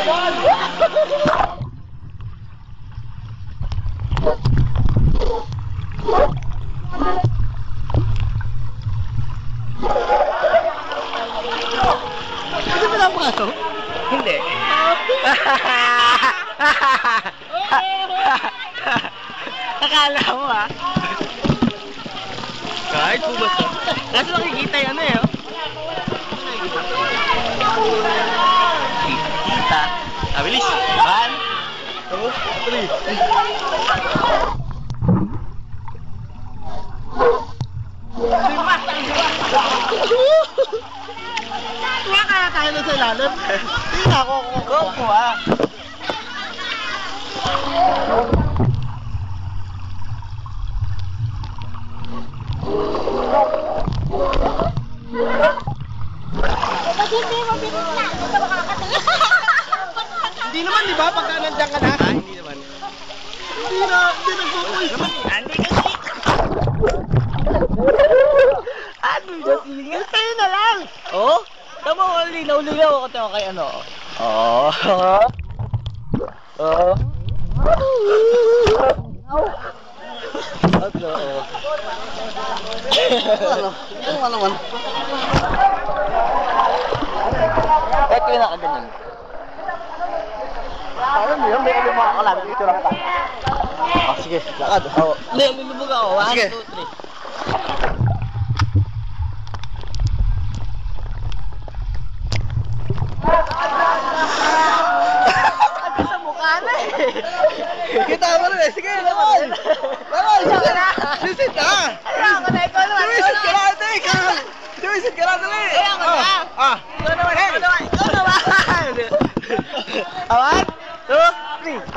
Hindi mo lang pasok? Hindi. Akala mo ah. Kahit po ba ito? Kaso nakikita yan eh oh. Kita. Bilis. 1, 2, 3. Kaya kaya tayo na sa ilalim. Hindi na ako Go ah. Hindi naman, di ba? Pagka nandiyan ka na. Hindi naman. Hindi nagpupuy. Hindi kasi. Ano yung lingas? Sa'yo na lang. Oh? Tama ko, linaw-linaw ako tayo kay ano. Oh. Oh. Ano? Ano naman? Ito yung nakaganyan. Parang yun, may alam mga kalabit dito lang tayo. Oh, sige, lakad. Oh. Hindi, lulubog ako. 1, Sige. 2, 3. Sa mukha na eh. Kita mo rin eh. Sige, naman. Naman, sige na. Sisit ka. Ayoko na, ikaw naman. Sumisit ka na, ate. Sumisit ka na, dali. Ayoko na. Ikaw naman, ikaw naman. Ikaw naman. 1, 2, 3.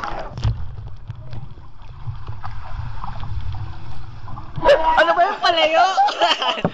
Ano ba yung palayo?